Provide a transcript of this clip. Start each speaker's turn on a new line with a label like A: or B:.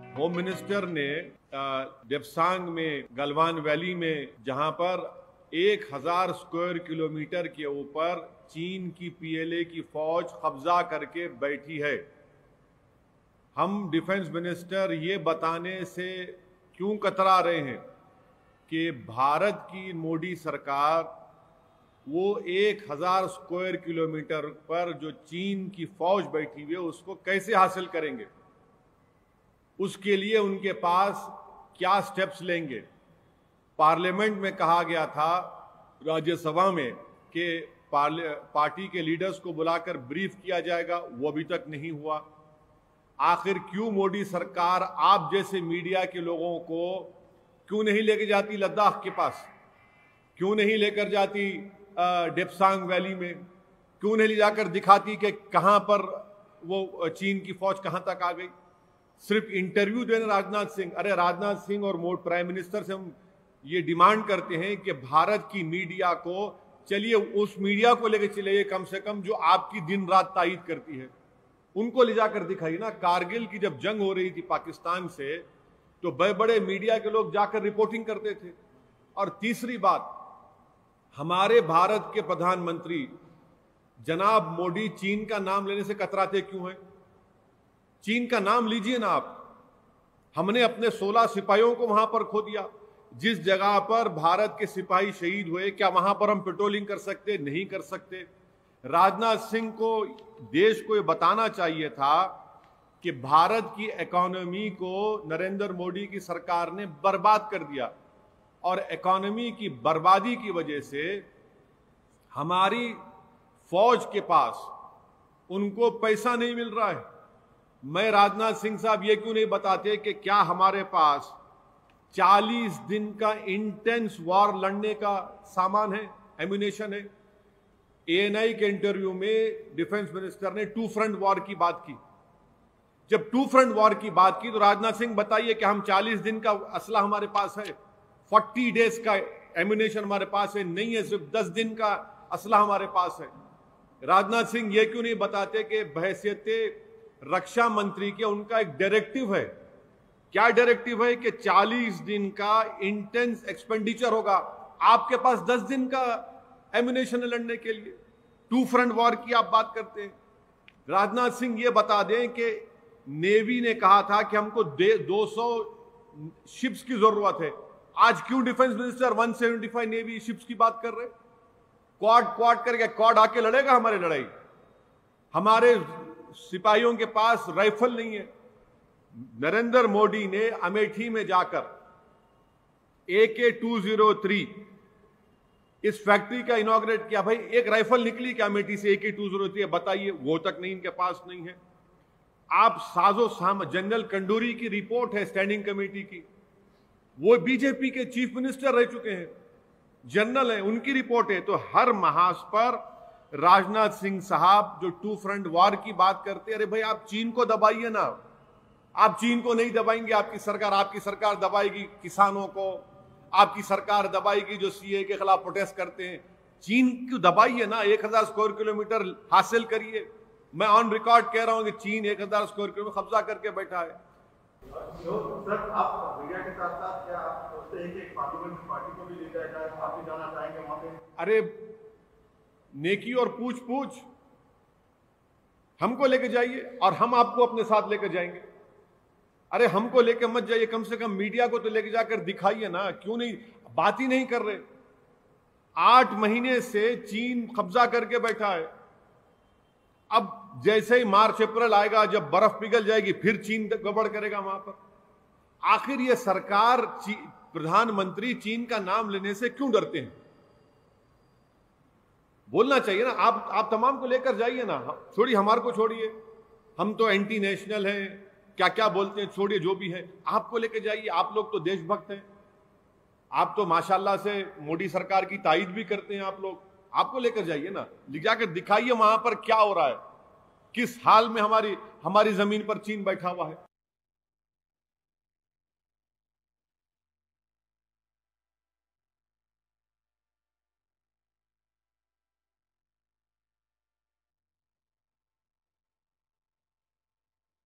A: Home minister ने देपसांग में Galwan valley में जहां पर 1000 स्क्वायर किलोमीटर के ऊपर चीन की पीएलए की फौज कब्जा करके बैठी है। हम डिफेंस मिनिस्टर ये बताने से क्यों कतरा रहे हैं कि भारत की मोदी सरकार वो 1000 स्क्वायर किलोमीटर पर जो चीन की फौज बैठी हुई है उसको कैसे हासिल करेंगे, उसके लिए उनके पास क्या स्टेप्स लेंगे। पार्लियामेंट में कहा गया था, राज्यसभा में, कि पार्टी के लीडर्स को बुलाकर ब्रीफ किया जाएगा, वो अभी तक नहीं हुआ। आखिर क्यों मोदी सरकार आप जैसे मीडिया के लोगों को क्यों नहीं लेके जाती लद्दाख के पास, क्यों नहीं लेकर जाती देपसांग वैली में, क्यों नहीं ले जाकर दिखाती कि कहां पर वो चीन की फौज कहां तक आ गई। सिर्फ इंटरव्यू देना राजनाथ सिंह, अरे राजनाथ सिंह और प्राइम मिनिस्टर से हम ये डिमांड करते हैं कि भारत की मीडिया को, चलिए उस मीडिया को लेकर चलिए कम से कम जो आपकी दिन रात तायीद करती है, उनको ले जाकर दिखाइए ना। कारगिल की जब जंग हो रही थी पाकिस्तान से तो बड़े बड़े मीडिया के लोग जाकर रिपोर्टिंग करते थे। और तीसरी बात, हमारे भारत के प्रधानमंत्री जनाब मोदी चीन का नाम लेने से कतराते क्यों हैं? चीन का नाम लीजिए ना आप। हमने अपने 16 सिपाहियों को वहां पर खो दिया। जिस जगह पर भारत के सिपाही शहीद हुए, क्या वहां पर हम पेट्रोलिंग कर सकते? नहीं कर सकते। राजनाथ सिंह को, देश को ये बताना चाहिए था कि भारत की इकोनॉमी को नरेंद्र मोदी की सरकार ने बर्बाद कर दिया और इकोनॉमी की बर्बादी की वजह से हमारी फौज के पास उनको पैसा नहीं मिल रहा है। मैं राजनाथ सिंह साहब ये क्यों नहीं बताते कि क्या हमारे पास 40 दिन का इंटेंस वॉर लड़ने का सामान है, एम्यूनेशन है। एएनआई के इंटरव्यू में डिफेंस मिनिस्टर ने 2 फ्रंट वॉर की बात की। जब 2 फ्रंट वॉर की बात की तो राजनाथ सिंह बताइए कि हम 40 दिन का असला हमारे पास है, 40 डेज का एम्यूनेशन हमारे पास है, नहीं है सिर्फ 10 दिन का असला हमारे पास है। राजनाथ सिंह ये क्यों नहीं बताते कि बहैसियत रक्षा मंत्री के उनका एक डायरेक्टिव है। क्या डायरेक्टिव है? कि 40 दिन का इंटेंस एक्सपेंडिचर होगा, आपके पास 10 दिन का एम्यूनेशन लड़ने के लिए। 2 फ्रंट वॉर की आप बात करते हैं। राजनाथ सिंह ये बता दें कि नेवी ने कहा था कि हमको 200 शिप्स की जरूरत है। आज क्यों डिफेंस मिनिस्टर 175 नेवी शिप्स की बात कर रहे? क्वाड करके क्वाड आके लड़ेगा हमारी लड़ाई? हमारे सिपाहियों के पास राइफल नहीं है। नरेंद्र मोदी ने अमेठी में जाकर AK-203 इस फैक्ट्री का इनॉग्रेट किया। भाई एक राइफल निकली क्या अमेठी से AK-203? बताइए, वो तक नहीं, इनके पास नहीं है। आप साजो साम, जनरल कंडूरी की रिपोर्ट है स्टैंडिंग कमेटी की, वो बीजेपी के चीफ मिनिस्टर रह चुके हैं, जनरल है, उनकी रिपोर्ट है। तो हर महाज पर राजनाथ सिंह साहब जो 2 फ्रंट वॉर की बात करते हैं, अरे भाई आप चीन को दबाइए ना। आप चीन को नहीं दबाएंगे, आपकी सरकार दबाएगी किसानों को, आपकी सरकार दबाएगी जो सीए के खिलाफ प्रोटेस्ट करते हैं। चीन को दबाइए ना, 1000 स्क्वायर किलोमीटर हासिल करिए। मैं ऑन रिकॉर्ड कह रहा हूं कि चीन 1000 स्क्वायर किलोमीटर कब्जा करके बैठा है।
B: सर, आप मीडिया के साथ साथ क्या आप सोचते हैं कि पार्लियामेंट पार्टी को भी ले जाया जाए? आप भी जाना चाहेंगे वहां पे?
A: अरे नेकी और पूछ हमको लेके जाइए और हम आपको अपने साथ लेकर जाएंगे। अरे हमको लेके मत जाइए, कम से कम मीडिया को तो लेके जाकर दिखाइए ना। क्यों नहीं, बात ही नहीं कर रहे। 8 महीने से चीन कब्जा करके बैठा है। अब जैसे ही मार्च अप्रैल आएगा, जब बर्फ पिघल जाएगी, फिर चीन गड़बड़ करेगा वहां पर। आखिर ये सरकार, प्रधानमंत्री चीन का नाम लेने से क्यों डरते हैं? बोलना चाहिए ना। आप तमाम को लेकर जाइए ना, छोड़िए हमारे को, छोड़िए हम तो एंटी नेशनल हैं, क्या क्या बोलते हैं, छोड़िए जो भी है, आपको लेकर जाइए। आप लोग तो देशभक्त हैं, आप तो माशाल्लाह से मोदी सरकार की तायीद भी करते हैं आप लोग। आपको लेकर जाइए ना, ले जाकर दिखाइए वहां पर क्या हो रहा है, किस हाल में हमारी जमीन पर चीन बैठा हुआ है।